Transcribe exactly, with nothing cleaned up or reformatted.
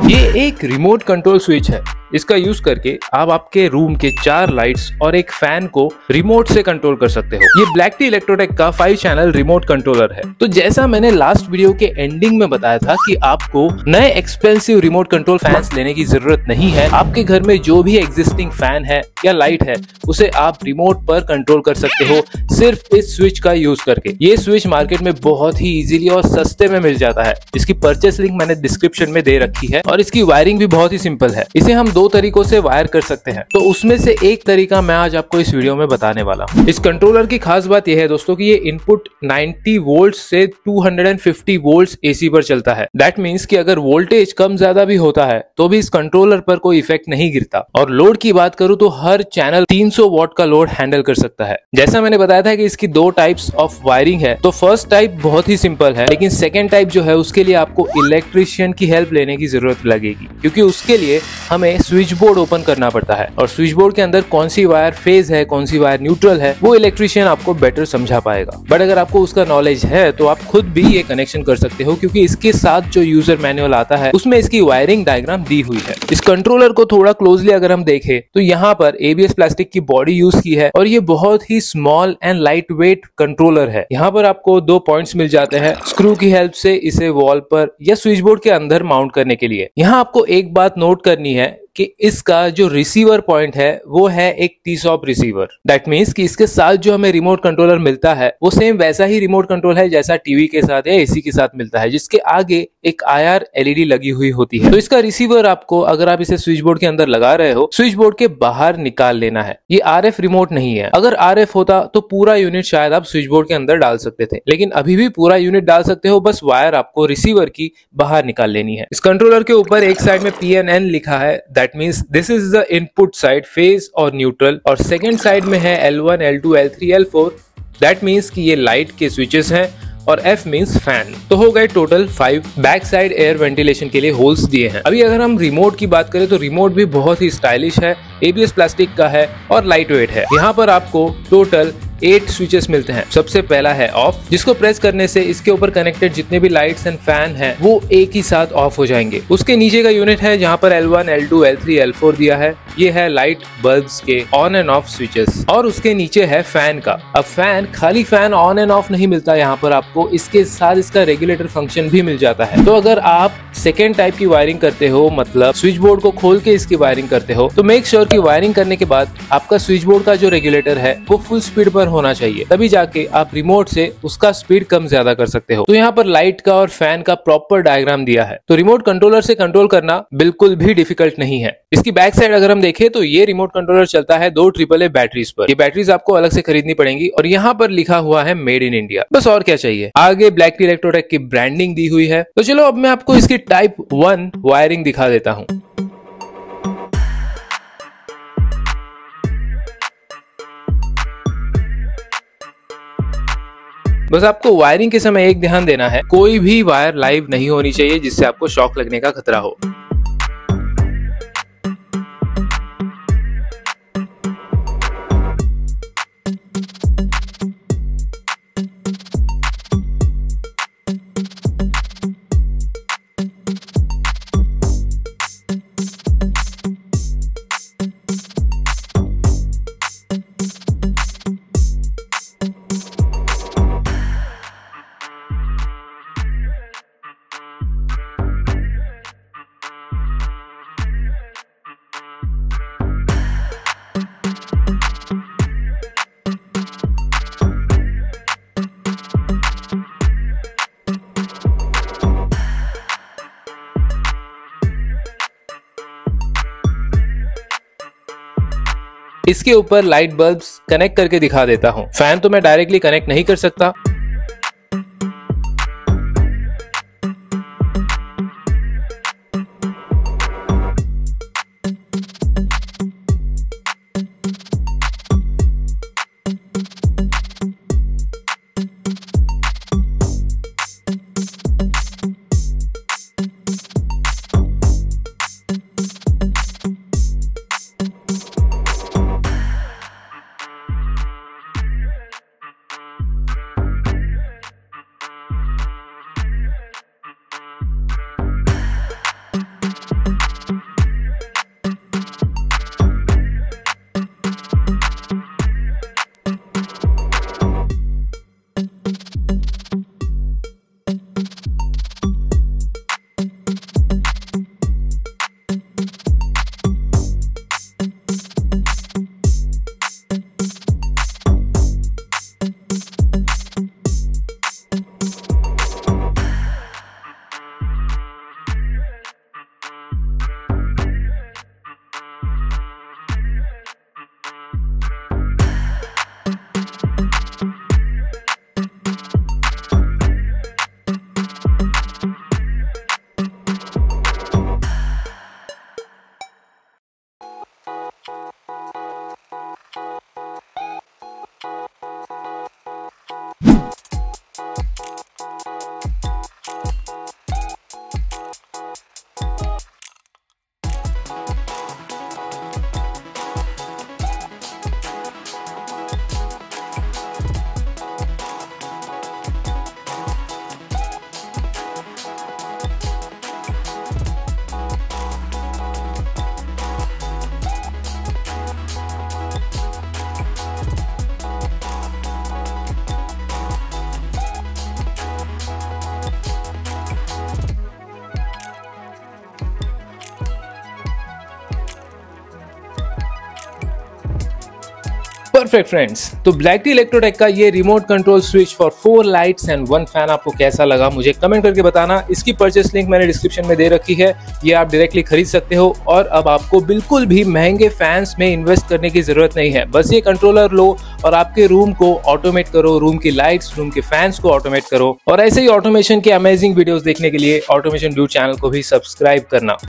ये एक remote control switch है। इसका यूज करके आप आपके रूम के चार लाइट्स और एक फैन को रिमोट से कंट्रोल कर सकते हो। ये ब्लैक टी इलेक्ट्रोटेक का फाइव चैनल रिमोट कंट्रोलर है। तो जैसा मैंने लास्ट वीडियो के एंडिंग में बताया था कि आपको नए एक्सपेंसिव रिमोट कंट्रोल फैंस लेने की जरूरत नहीं है। आपके घर में जो भी एग्जिस्टिंग फैन है या लाइट है उसे आप रिमोट पर कंट्रोल कर सकते हो सिर्फ इस स्विच का यूज करके। ये स्विच मार्केट में बहुत ही इजीली और सस्ते में मिल जाता है। इसकी परचेस लिंक मैंने डिस्क्रिप्शन में दे रखी है और इसकी वायरिंग भी बहुत ही सिंपल है। इसे हम दो तरीकों से वायर कर सकते हैं, तो उसमें से एक तरीका मैं आज आपको इस वीडियो में बताने वाला हूँ। इस कंट्रोलर की खास बात यह है दोस्तों कि ये इनपुट नब्बे वोल्ट से दो सौ पचास वोल्ट एसी पर चलता है। दैट मींस कि अगर वोल्टेज कम ज्यादा भी होता है तो भी इस कंट्रोलर पर कोई इफेक्ट नहीं गिरता। और लोड की बात करूं तो हर चैनल तीन सौ वॉट का लोड हैंडल कर सकता है। जैसा मैंने बताया था कि इसकी दो टाइप्स ऑफ वायरिंग है, तो फर्स्ट टाइप बहुत ही सिंपल है, लेकिन सेकेंड टाइप जो है उसके लिए आपको इलेक्ट्रिशियन की हेल्प लेने की जरूरत लगेगी, क्योंकि उसके लिए हमें स्विच बोर्ड ओपन करना पड़ता है और स्विच बोर्ड के अंदर कौन सी वायर फेज है, कौन सी वायर न्यूट्रल है, वो इलेक्ट्रिशियन आपको बेटर समझा पाएगा। बट अगर आपको उसका नॉलेज है तो आप खुद भी ये कनेक्शन कर सकते हो, क्योंकि इसके साथ जो यूजर मैनुअल आता है उसमें इसकी वायरिंग डायग्राम दी हुई है। इस कंट्रोलर को थोड़ा क्लोजली अगर हम देखें तो यहाँ पर एबीएस प्लास्टिक की बॉडी यूज की है और ये बहुत ही small and light weight controller है। यहाँ पर आपको दो पॉइंट्स मिल जाते हैं स्क्रू की हेल्प से इसे वॉल पर या स्विच बोर्ड के अंदर माउंट करने के लिए। यहाँ आपको एक बात नोट करनी है कि इसका जो रिसीवर पॉइंट है वो है एक T SOP receiver. That means कि इसके साथ जो हमें रिमोट कंट्रोलर मिलता है वो सेम वैसा ही रिमोट कंट्रोल है जैसा टीवी के साथ या एसी के साथ मिलता है, जिसके आगे एक आईआर एलईडी लगी हुई होती है। तो इसका रिसीवर आपको, अगर आप इसे स्विच बोर्ड के अंदर लगा रहे हो, स्विच बोर्ड के बाहर निकाल लेना है। ये आरएफ रिमोट नहीं है। अगर आरएफ होता तो पूरा यूनिट शायद आप स्विच बोर्ड के अंदर डाल सकते थे, लेकिन अभी भी पूरा यूनिट डाल सकते हो, बस वायर आपको रिसीवर की बाहर निकाल लेनी है। इस कंट्रोलर के ऊपर एक साइड में पी एन एन लिखा है, that means this is the input side, phase और न्यूट्रल, और सेकेंड साइड में है L one, L two, L three, L four. That means कि ये लाइट के स्विचेस हैं और F मींस फैन। तो हो गए total five. Back side air ventilation के लिए होल्स दिए हैं। अभी अगर हम रिमोट की बात करें तो रिमोट भी बहुत ही स्टाइलिश है, एबीएस प्लास्टिक का है और लाइट वेट है। यहाँ पर आपको टोटल एट स्विचेस मिलते हैं। सबसे पहला है ऑफ, जिसको प्रेस करने से इसके ऊपर कनेक्टेड जितने भी लाइट्स एंड फैन हैं वो एक ही साथ ऑफ हो जाएंगे। उसके नीचे का यूनिट है जहाँ पर L one, L two, L three, L four दिया है। ये है लाइट बल्ब्स के ऑन एंड ऑफ स्विचेस। और उसके नीचे है फैन का। अब फैन, खाली फैन ऑन एंड ऑफ नहीं मिलता यहाँ पर आपको, इसके साथ इसका रेगुलेटर फंक्शन भी मिल जाता है। तो अगर आप सेकेंड टाइप की वायरिंग करते हो, मतलब स्विच बोर्ड को खोल के इसकी वायरिंग करते हो, तो मेक श्योर कि वायरिंग करने के बाद आपका स्विच बोर्ड का जो रेगुलेटर है वो फुल स्पीड पर होना चाहिए, तभी जाके आप रिमोट से उसका स्पीड कम ज्यादा कर सकते हो। तो यहाँ पर लाइट का और फैन का प्रॉपर डायग्राम दिया है। तो रिमोट कंट्रोलर से कंट्रोल करना बिल्कुल भी डिफिकल्ट नहीं है। इसकी बैक साइड अगर हम देखें तो ये रिमोट कंट्रोलर चलता है दो ट्रिपल ए बैटरीज पर। ये बैटरीज आपको अलग से खरीदनी पड़ेंगी और यहाँ पर लिखा हुआ है मेड इन इंडिया। बस और क्या चाहिए। आगे ब्लैक टी इलेक्ट्रोटेक की ब्रांडिंग दी हुई है। तो चलो अब मैं आपको इसकी टाइप वन वायरिंग दिखा देता हूँ। बस आपको वायरिंग के समय एक ध्यान देना है, कोई भी वायर लाइव नहीं होनी चाहिए जिससे आपको शॉक लगने का खतरा हो। इसके ऊपर लाइट बल्ब्स कनेक्ट करके दिखा देता हूँ। फैन तो मैं डायरेक्टली कनेक्ट नहीं कर सकता। परफेक्ट फ्रेंड्स, तो ब्लैक टी इलेक्ट्रोटेक का ये remote control switch for four lights and one fan आपको कैसा लगा मुझे कमेंट करके बताना। इसकी परचेस लिंक मैंने डिस्क्रिप्शन में दे रखी है, ये आप डायरेक्टली खरीद सकते हो और अब आपको बिल्कुल भी महंगे फैंस में इन्वेस्ट करने की जरूरत नहीं है। बस ये कंट्रोलर लो और आपके रूम को ऑटोमेट करो, रूम की लाइट्स, रूम के फैंस को ऑटोमेट करो। और ऐसे ही ऑटोमेशन के अमेजिंग वीडियोस देखने के लिए ऑटोमेशन ड्यूड चैनल को भी सब्सक्राइब करना।